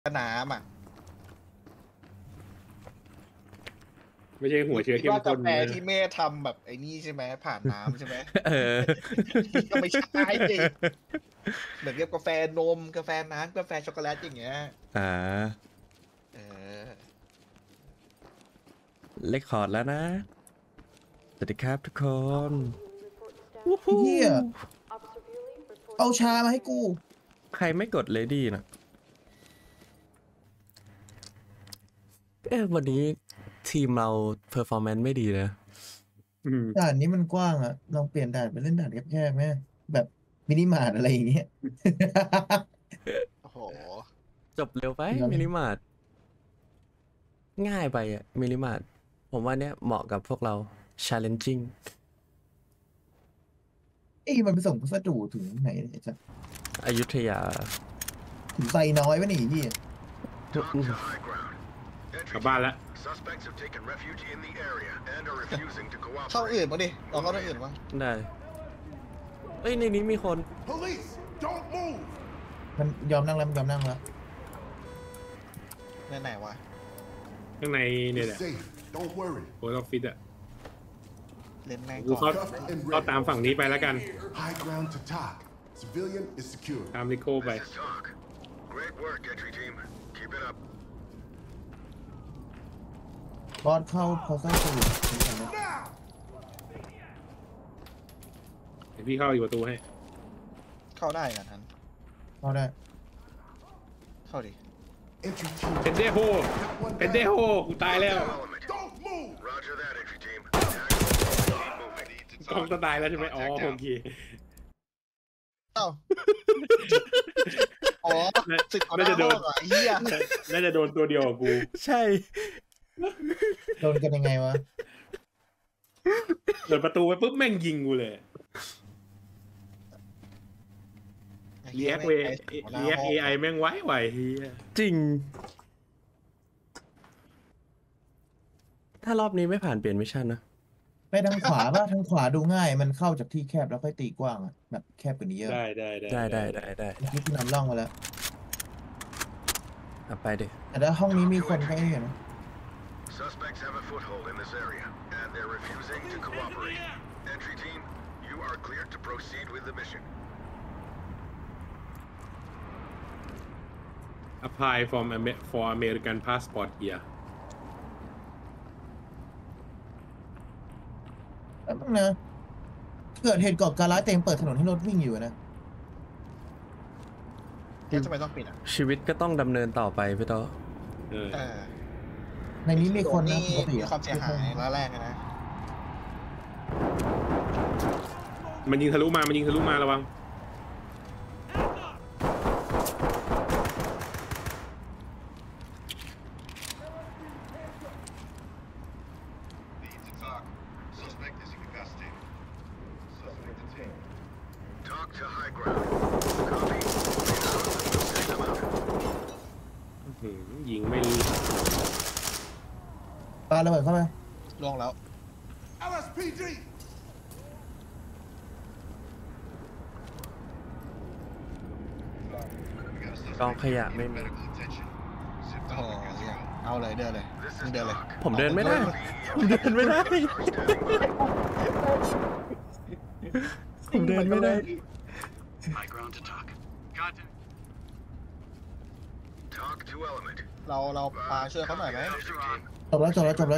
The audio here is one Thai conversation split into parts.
น้ำอ่ะไม่ใช่หัวเชื้อเข้มข้นกาแฟที่แม่ทำแบบไอ้นี่ใช่ไหมผ่านน้ำใช่ไหมก็ไม่ใช่ดิเหมือนกับกาแฟนมกาแฟน้ำกาแฟช็อกโกแลตอย่างเงี้ยเออเลคคอร์ดแล้วนะสวัสดีครับทุกคนเฮียเอาชามาให้กูใครไม่กดเลดี้นะวันนี้ทีมเราเพอร์ฟอร์แมนซ์ไม่ดีนะด่านนี้มันกว้างอะลองเปลี่ยนด่านไปเล่นด่านแคบๆไหมแบบมินิมาร์ทอะไรอย่างเงี้ยโอ้โหจบเร็วไปมินิมาร์ทง่ายไปอะมินิมาร์ทผมว่าเนี้ยเหมาะกับพวกเรา challenging มันไปส่งพัสดุถึงไหนเนี่ยจ๊ะอยุธยาถึงไซน้อยปะนี่พี่กลับบ้านแล้วเข้าอื่นบ้างดิลองเข้าอื่นบ้างได้เอ้ยในนี้มีคนมันยอมนั่งแล้วมันยอมนั่งแล้วไหนวะข้างในเนี่ยแหละโอ้ยออฟฟิศอะเล่นแม่งกูก่อนเข้าตามฝั่งนี้ไปแล้วกันตามนิโก้ไปบอสเข้าพอใกล้สวิตเดี๋ยวพี่เข้าอีกประตูให้เข้าได้นะท่านเข้าได้เข้าดิเป็นเดโฮเป็นเดโฮกูตายแล้วกองจะตายแล้วใช่ไหมอ๋อโอเคเอ้าอ๋อสึกน่าจะโดนเฮียน่าจะโดนตัวเดียวกับกูใช่โดนกันยังไงวะเปิดประตูไปปุ๊บแม่งยิงกูเลยเรียกเอไอแม่งไหวเฮียจริงถ้ารอบนี้ไม่ผ่านเปลี่ยนมิชชั่นนะไปทางขวาป่ะทางขวาดูง่ายมันเข้าจากที่แคบแล้วค่อยตีกว้างอะแบบแคบกว่านี้เยอะได้ที่นำร่องมาแล้วไปดิแต่ถ้าห้องนี้มีคนใกล้เห็น Suspects have a foothold in this area, and they're refusing to cooperate. Entry team, you are cleared to proceed with the mission. Apply for American passport here. แล้วมึงนะเกิดเหตุก่อการร้ายเต็มเปิดถนนให้รถวิ่งอยู่นะทำไมต้องปิดอ่ะชีวิตก็ต้องดำเนินต่อไปพี่โตในนี้มีคนนะปกติมีความเสียหายร้านแรกนะมันยิงทะลุมาระวังยิงไม่รีปาระเบิดเข้าไปล่วงแล้วกองขยะไม่มีโอ้ยเอาเลยเดินเลยผมเดินไม่ได้ผมเดินไม่ได้เราปาช่วยเขาหน่อยไหมจบแล้วเข้าไปช่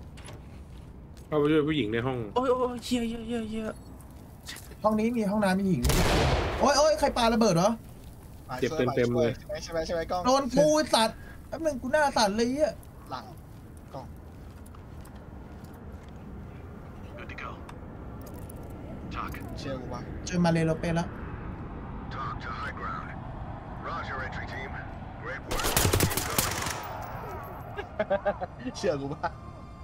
วยผู้หญิงในห้องโอ้ยเฮียห้องนี้มีห้องน้ำมีหญิงโอ้ยใครปาระเบิดเหรอเจ็บเต็มเลยใช่ไหมกล้องโดนกูสัตว์แป๊บนึงกูหน้าสั่นเลยอ่ะหลังกล้องเชื่อกูปะเจอมาเลโลเป้แล้วเชื่อกูปะ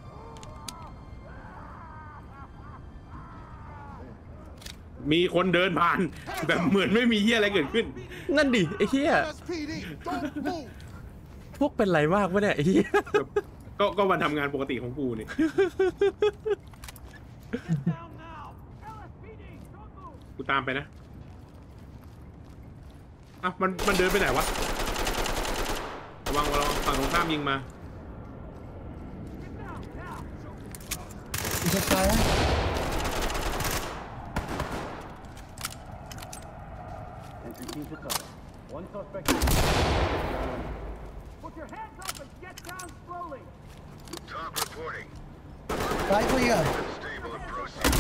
มีคนเดินผ่านแบบเหมือนไม่มีเหี้ยอะไรเกิดขึ้นนั่นดิไอ้เหี้ยพวกเป็นไรมากวะเนี่ยไอ้เหี้ยก็วันทำงานปกติของกูนี่กูตามไปนะมันเดินไปไหนวะวังฝั่งตรงข้ามยิงมาอีกสุดท้ายนะ Entry team to cover. One suspect. Put your hands up and get down slowly. Talk reporting. ซ้ายเคลียร์ Stable and proceed.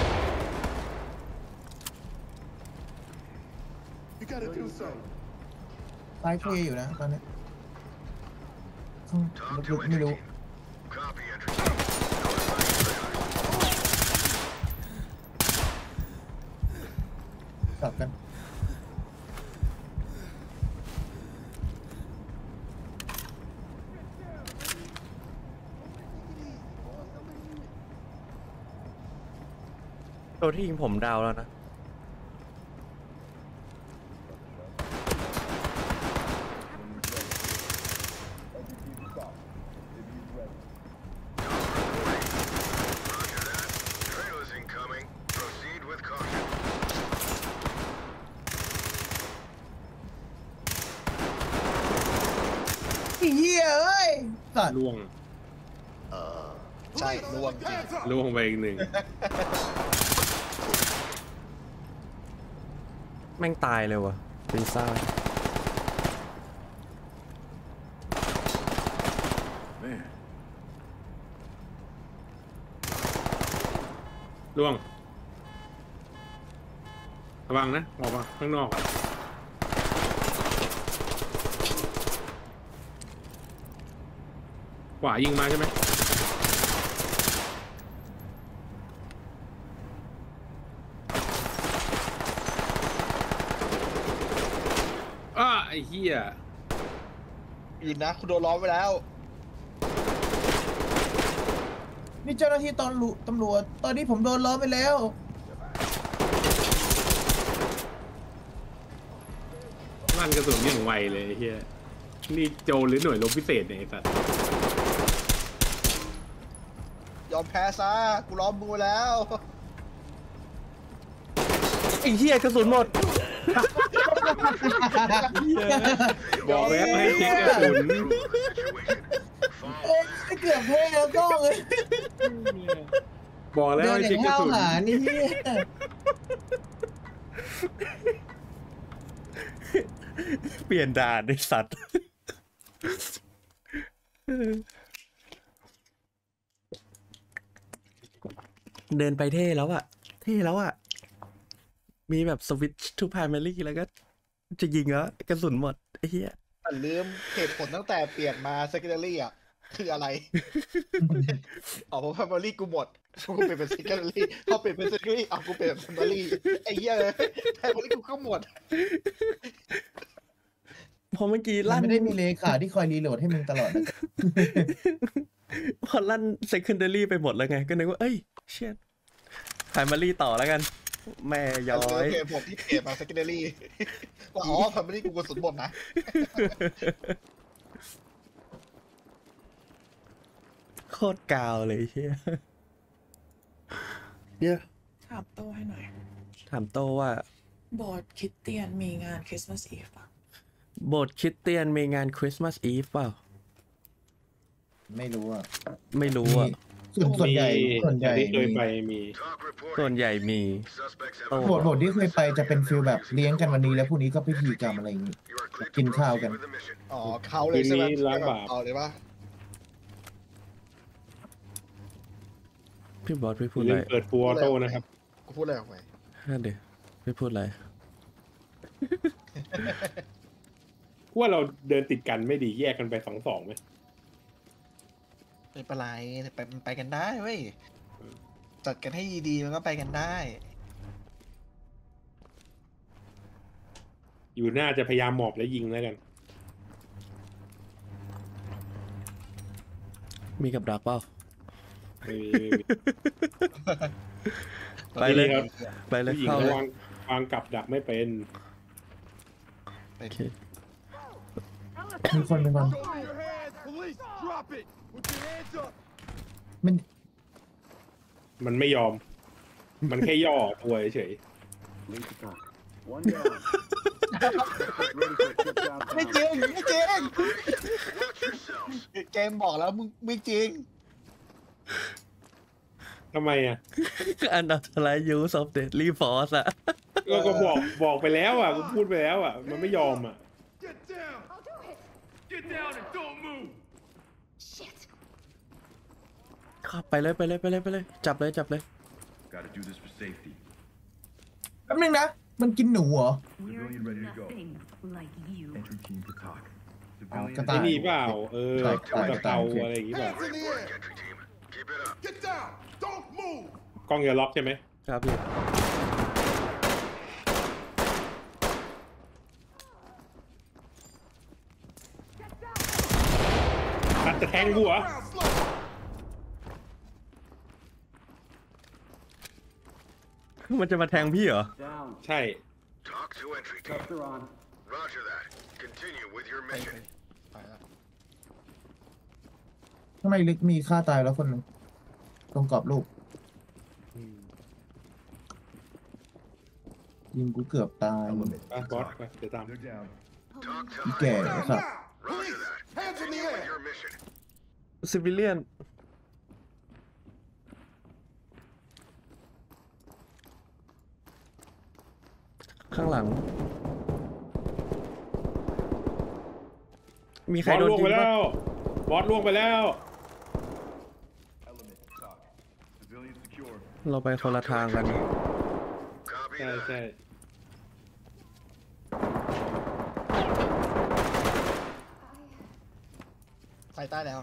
You gotta do so. ซ้ายเคลียร์อยู่นะตอนนี้ข้าง Talk ลึ to กๆไม่ entry รู้ team. Copy entry team. Notifying trailers. กลับกันตัวที่ยิงผมดาวแล้วนะ Roger that. Trailers incoming. Proceed with caution. ไอ้เหี้ยเอ้ยสัตว์ล่วงใช่ล่วงจริงล่วงไปอีกหนึ่งแม่งตายเลยวะลิซ่าล่วงระวังนะออกมาข้างนอกขวายิงมาใช่ไหมไอ้เหี้ยอยู่นะคุณโดนล้อมไปแล้วนี่เจ้าหน้าที่ตำรวจตอนนี้ผมโดนล้อมไปแล้วลั่นกระสุนอย่างไวเลยไอ้เหี้ยนี่โจรหรือหน่วยรบพิเศษเนี่ยไอ้สัตว์ยอมแพ้ซะกูล้อมมือแล้วไอ้เหี้ยกระสุนหมดบอกแล้วให้เช็คกระสุนโอ้ยเกือบแพ้แล้วกล้องเลยบอกแล้วเดินให้อเช็คย่างกระห้าวสุนหาญนี่เหี้ยเปลี่ยนด่านไอ้สัตว์ เดินไปเท่แล้วอะเท่แล้วอะมีแบบสวิตช์ทูพายแมรี่แล้วก็จะยิงแล้วกระสุนหมดไอ้เหี้ยแต่ลืมเหตุผลตั้งแต่เปลี่ยนมา secondary อ่ะ คืออะไร อ๋อเพราะ primary กูหมดกูเปลี่ยนเป็น secondary พอเปลี่ยนเป็น secondary เอากูเปลี่ยนเป็น primary ไอ้เหี้ยเลย primary กูก็หมดพอเมื่อกี้มันลั่นไม่ได้มีเลขาที่คอยรีโหลดให้มึงตลอดนะพอลั่น secondary ไปหมดแล้วไง ก็นึกว่า เอ้ยเชี่ย primary ต่อแล้วกัน แม่ย้อยโอเคผมที่เปลี่ยนมา secondary ว่าอ๋อ primary กูกระสุนหมดนะโคตรกาวเลยเฮียเดี๋ยวถามโต้ให้หน่อยถามโตว่าโบสถ์คริสเตียนมีงานคริสต์มาสอีฟป่ะโบสถ์คริสเตียนมีงานคริสต์มาสอีฟเปล่าไม่รู้อ่ะไม่รู้อ่ะส่วนใหญ่ที่เคยไปมี Talk ส่วน reporting. ใหญ่มี Suspects โอ้ have โบสถ์ที่เคยไปจะเป็นฟิลแบบเลี้ยงกันวันนี้แล้วพรุ่งนี้ก็พิธีกรรมอะไรอย่างงี้ You are cleared to กินข้าว proceed กัน with the mission. อ๋อเขาเลยใช่ไหมคืนนี้ล้างบาปเอาเลยป่ะพี่บอสพี่พูดอย่าอะไรลืมเปิดฟูออโต้นะครับกูพูดอะไรออกไปนั่นเดี๋ยวพี่พูดอะไรว่าเราเดินติดกันไม่ดีแยกกันไป2-2ไหมไม่เป็นไรไปกันได้เว้ย จัดกันให้ดีๆมันก็ไปกันได้อยู่หน้าจะพยายามหมอบและยิงแล้วกันมีกับดักเปล่าไม่มีไปเลยครับไปเลยผู้หญิงเข้าเขาเลยวางกับดักไม่เป็นโอเคมีคนเป็นคน Your hands, police! Drop it! Put your hands up! มันมันไม่ยอม มันแค่ย่อตัวเฉย Lead to talk. One down. Ready for a trip downtown. ไม่จริงไม่จริงเกมบอกแล้วมึงไม่จริงทำไมอ่ะ unauthorized use of deadly force อะก็บอกไปแล้วอ่ะกูพูดไปแล้วอ่ะมันไม่ยอมอ่ะ Get down! I'll do it. Get down and don't move! Shit. ขับไปเลยจับเลย Gotta do this for safety. แป๊บนึงนะ มันกินหนูเหรอ Civilian ready to go. Like you. Entry team to talk. อ๋อ Civilian กระไอ้ต่ายนี่เปล่าใช่กระเตาอะไรอย่างงี้เปล่า Hands in the Great work, air! entry team. Keep it up. Get down! Don't move! กล้องอย่าล็อกใช่ไหมครับพี่ตัดจะแทงกูเหรอ Ground slow! มันจะมาแทงพี่เหรอ Down. ใช่ Talk to entry team. Cuffs are on. Roger that. Continue with your ไป mission. ไปแล้วข้างในลึกมีฆ่าตายแล้วคนหนึงตรงกรอบรูปยิงกูเกือบตาย Element ไป to บอส talk. ไปเดี๋ยวตาม They're down. Talk to อี high แก่ ground. สัต Now! ว์ Roger Police! that. Hands in the Continue with air! your mission. civilian ข้างหลัง มีใคบรอสโดนล่วงยิไปงแล้บ้างว บอสล่วงไปแล้ว Element to talk. Civilian secure. เราไปคนละทางกัน Copy ใช่ that. ใช่ใส่ใต้แล้ว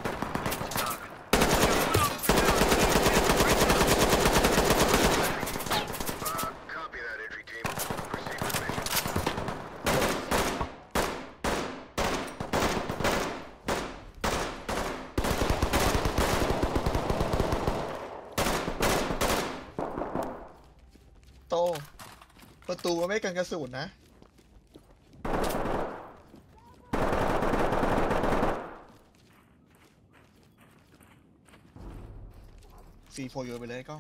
Copy that, entry team. Proceed with mission. โต ประตูมันไม่กันกระสุนนะ C4 โยนไปเลยกล้อง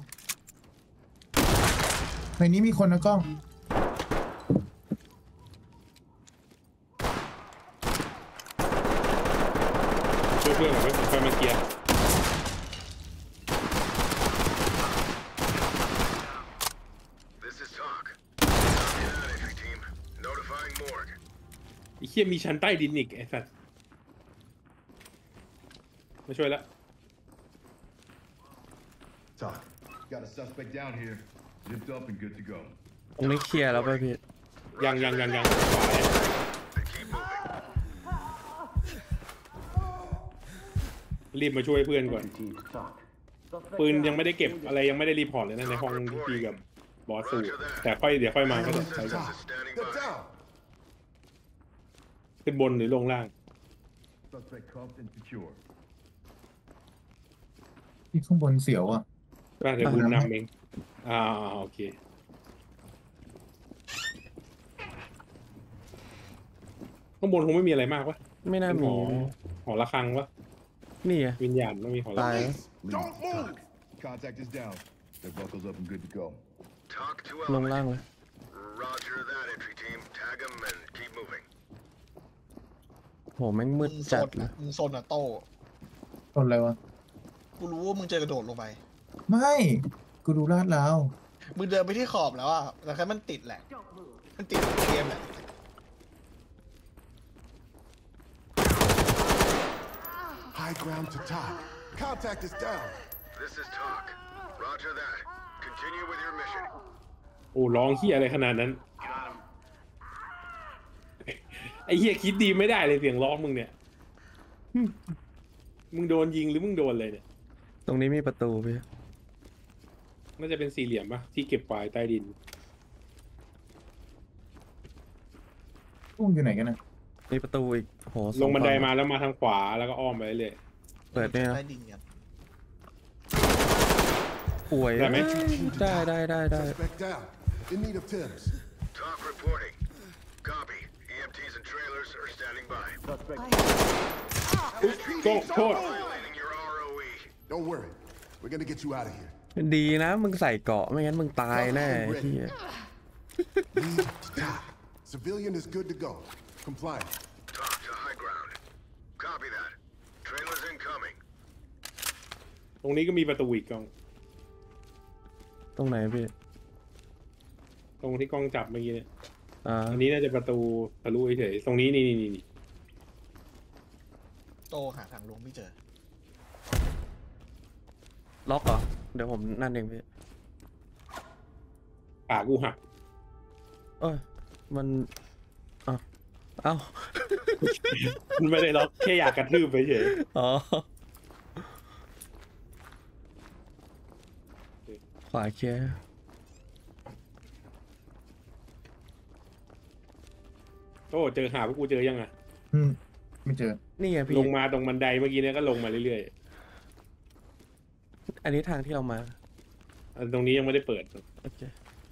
ในนี้มีคนนะกล้องช่วยเพื่อนหน่อยไหมผมไปมาเคลียร์ This is talk. Copy that, entry team. Notifying morgue. ไอ้เคียมีชั้นใต้ดินอีกไอ้สัตว์มาช่วยแล้ว Talk. Got a suspect down here. Zipped up and good to go. ตรงนี้เคลียร์แล้วป่ะพี่ยัง And keep moving. รีบมาช่วยเพื่อนก่อน Entry team to talk. ปืนยังไม่ได้เก็บอะไรยังไม่ได้รีพอร์ตเลยนะในห้องที่ตีกับบอสสูแต่เดี๋ยวค่อยมาก็ได้ Element to talk. Standing Get by. down! ขึ้นบนหรือลงล่าง Suspect cuffed and secure. ที่ข้างบนเสียวอ่ะก็เดี๋ยวบูมนำเองโอเคข้างบนคงไม่มีอะไรมากวะไม่น่าเป็นมีหอระฆังวะนี่ไงวิญญาณต้องมีหอระตาฆัยง Lead Don't to move! talk. Contact is down. Their buckles up and good to go. Talk to ลง element. ล่างเลย Roger that, entry team. Tag them and keep moving. โหแม่งมืดมึงโซจัดนเลยมึงโซนอะโตตนอะไรวะกูรู้ว่ามึงจะกระโดดลงไปไม่ กูดูลาดแล้วมึงเดินไปที่ขอบแล้วอะแต่แค่มันติดแหละ มันติดเกมแหละ High ground to talk. Contact is down. This is talk. Roger that. Continue with your mission. โอ้ร้องเฮียอะไรขนาดนั้น ไอ้เฮียคิดดีไม่ได้เลยเสียงร้องมึงเนี่ย มึงโดนยิงหรือมึงโดนเลยเนี่ยตรงนี้มีประตูพี่น่าจะเป็นสี่เหลี่ยมปะที่เก็บไฟล์ใต้ดินพุ่งอยู่ไหนกันนะมีประตูอีกโหสอลงบันไดฝั่มาแล้วมาทางขวาแล้วก็อ้อมไปเรื่อยเปิดเนี่ยนะได้ดินกันป่วยได้ไหมได้ Suspect down. In need of Tims. Talk reporting. Copy. EMTs and trailers are standing by. Suspect. โทษโทษ Violating your ROE. Don't worry. We're gonna get you out of here. ดีนะมึงใส่เกราะไม่งั้นมึงตายแน่ไอ้เหี้ย Lead to talk. Civilian is good to go. Compliant. Talk to high ground. Copy that. Trailer incoming. ตรงนี้ก็มีประตูอีกกล้องตรงไหนพี่ตรงที่กล้องจับเมื่อกี้เนี่ยอันนี้น่าจะประตูทะลุเฉยๆตรงนี้นี่โตหาทางลงไม่เจอล็อกเหรอ เดี๋ยวผมนั่นเองพี่ปากกูหักเอ้ย มันเอ้ามันไม่ได้ล็อกแค่อยากกระทืบไปเฉยอ๋อ ขวาเคลียร์โอ้เจอหาพวกกูเจอยังอ่ะไม่เจอนี่ไงพี่ลงมาตรงบันไดเมื่อกี้เนี่ยก็ลงมาเรื่อยอันนี้ทางที่เรามาๆอันตรงนี้ยังไม่ได้เปิดโอเค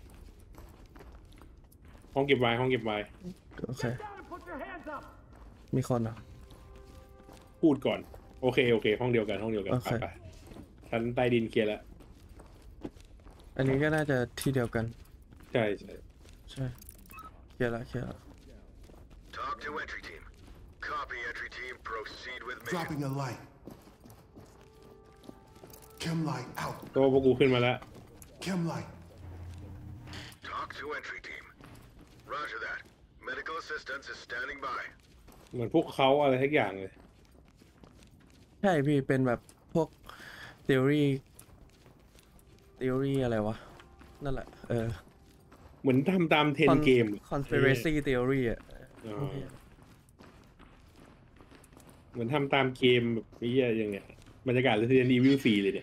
ห้องเก็บไว้ห้องเก็บไว้โอเค มีคนเหรอพูดก่อนโอเคห้องเดียวกันโอเคไปชั้นใต้ดินเคลียร์แล้วอันนี้ก็น่าจะที่เดียวกันใช่เคลียร์ละ Talk to entry team. Copy, entry team. Proceed with mission. Dropping a light. Chem light out. ตัวพวกกูขึ้นมาแล้ว Chem light. Talk to entry team. Roger that. Medical assistance is standing by. เหมือนพวกเขาอะไรทักอย่างเลยใช่พี่เป็นแบบพวก theory อะไรวะ นั่นแหละเหมือนทำตามเทนเกม conspiracy theory อ่ะเหมือนทำตามเกมแบบนี้อย่างเงี้ยบรรยากาศ Resident Evil 4เลยเนี่ย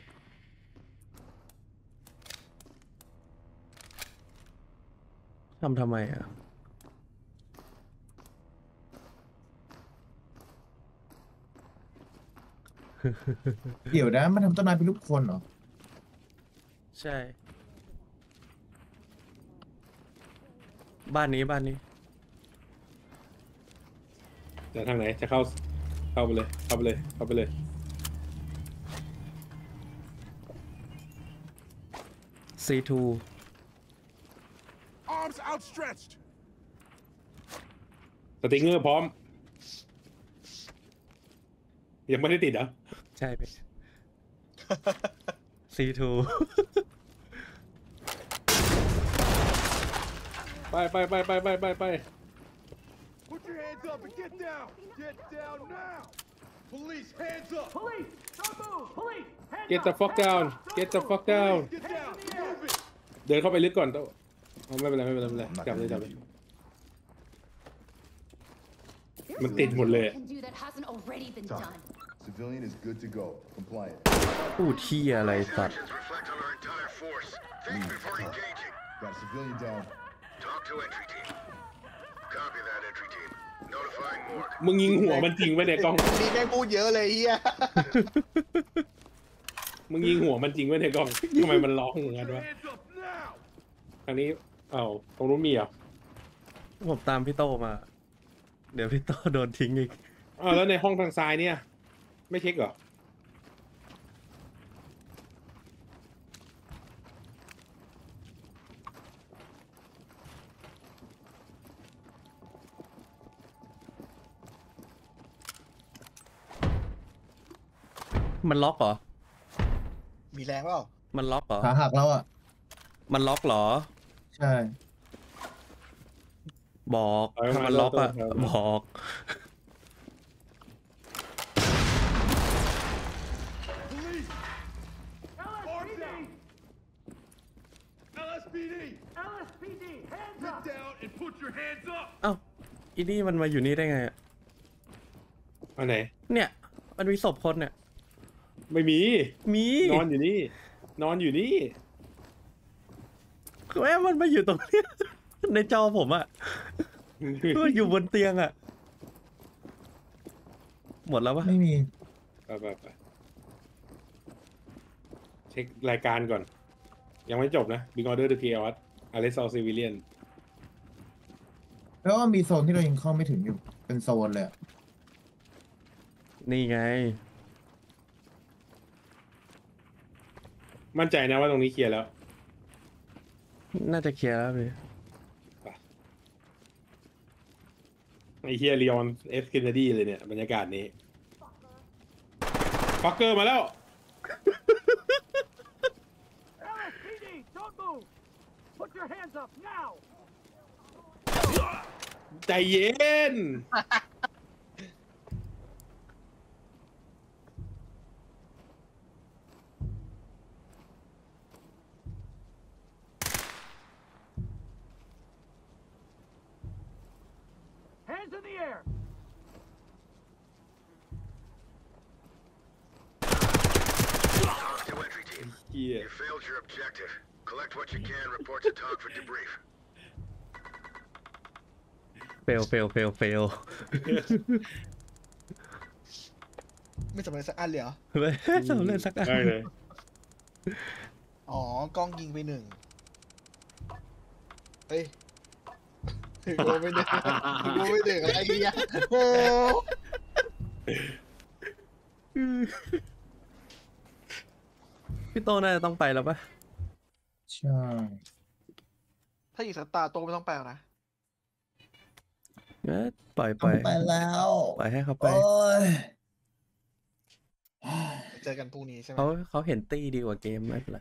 ทำไมอ่ะเดี๋ยวนะมันทำต้นไม้เป็นรูปคนเหรอใช่ บ้านนี้แต่ทางไหนจะเข้าไปเลย C2 Arms outstretched. สติงเกอร์พร้อม ยังไม่ได้ติดเหรอใช่พี่ C2 ไป Put your hands up and get down. Get down now. Police, hands up. Police, don't move. Police, hands Get the up. fuck down Get the fuck down Get down. Move it. เดินเข้าไปลึกก่อนโต้ไม่เป็นไรจับเลยมันติดหมดเลย Civilian is good to go. Compliant. พูดที่อะไรสัตว์ Actions reflect on our entire force. Think before engaging. Got a civilian down. Talk to entry team. Copy that, entry team. Notifying morgue. มึงยิงหัวมันจริงไหมเนี่ยกล้องนี่แม่งพูดเยอะเลยเฮียมึงยิงหัวมันจริงไหมเนี่ยกล้องทำไมมันร้องอย่างนั้นวะ Hands up now. ทางนี้ตรงนู้นมีเหรอผมตามพี่โตมา เดี๋ยวพี่โตโดนทิ้งอีกแล้วในห้องทางซ้ายเนี่ยไม่เช็คเหรอมันล็อกเหรอมีแรงเปล่ามันล็อกเหรอขาหักแล้วอ่ะมันล็อกเหรอใช่บอกถ้ามันล็อกอะบอก Police. Arms down. LSPD. LSPD, hands Get up. down and put your hands up. เอ้าอีนี่มันมาอยู่นี่ได้ไงอะอันไหนเนี่ย มันมีศพคนเนี่ยไม่มีมีนอนอยู่นี่คือแม่มันมาอยู่ตรงเนี้ย ในจอผมอะมันอยู่บนเตียงอะหมดแล้วปะไม่มีไปเช็ครายการก่อน ยังไม่จบนะ Big Order to Chaos Arrest all civilian แล้วก็มีโซนที่เรายังเข้าไม่ถึงอยู่ เป็นโซนเลยอะนี่ไงมั่นใจนะว่าตรงนี้เคลียร์แล้วน่าจะเคลียร์แล้วพี่ไอ้เฮียลีออนเอฟเคนเนดีเลยเนี่ยบรรยากาศนี้ฟักเกอร์มาแล้ว LSPD, don't move. Put your hands up now. ใจเย็น Hands in the air. Talk to entry team. เหี้ย You failed your objective. Collect what you can. Report to TOG for debrief. เฟลไม่สำเร็จสักอันเลยเหรอไม่สำเร็จสักอันได้เลยอ๋อกล้องยิงไป1เฮ้ยถึงโดนไป1ถึงโดนไป1อะไรเนี่ยโอ้พี่โตน่าจะต้องไปแล้วปะใช่ถ้ายิงสตาร์โตไม่ต้องไปแล้วนะปล่อยต้องไปแล้วปล่อยให้เขาไปโอ้ยเจอกันพรุ่งนี้ใช่ไหมเขาเห็นตี้ดีกว่าเกมไม่เป็นไร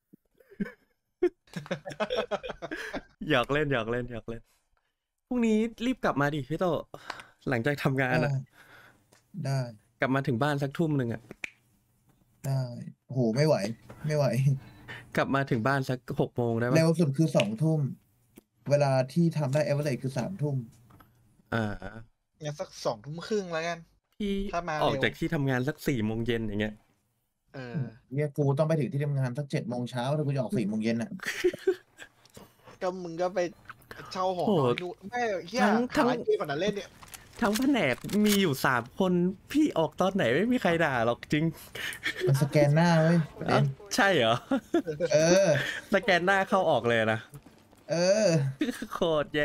หยอกเล่นพรุ่งนี้รีบกลับมาดิพี่โตหลังจากทำงานอะได้กลับมาถึงบ้านสักทุ่มหนึ่งอะได้โหไม่ไหวกลับมาถึงบ้านสัก6 โมงได้ปะเร็วสุดคือ2 ทุ่ม เวลาที่ทำได้เอเวอเรจคือ3 ทุ่มงั้นสัก2 ทุ่มครึ่งแล้วกันพี่ถ้ามาออกเร็วจากที่ทำงานสัก4 โมงเย็นอย่างเงี้ยเนี่ยกูต้องไปถึงที่ทำงานสัก7 โมงเช้าถ้ากูจะออก4 โมงเย็นอ่ะก็มึงก็ไปเช่าหอโหนอนดูแม่เฮียทั้งหาเกมก่อนนะเล่นเนี่ยทั้งแผนกมีอยู่3 คนพี่ออกตอนไหนไม่มีใครด่าหรอกจริงมันสแกนหน้าเว้ยเอ้าใช่เหรอเออสแกนหน้าเข้าออกเลยนะเออโคตรแย่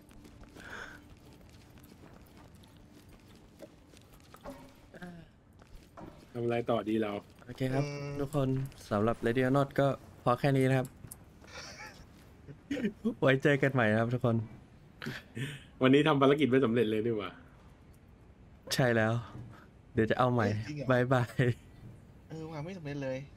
ทำอะไรต่อดีเราโอเคครับ ทุกคนสำหรับ Radio Not ก็พอแค่นี้นะครับ ไว้เจอกันใหม่นะครับทุกคนวันนี้ทำภารกิจไม่สำเร็จเลยดีกว่าใช่แล้ว เดี๋ยวจะเอาใหม่จริงเหรอบายบายวางไม่สำเร็จเลย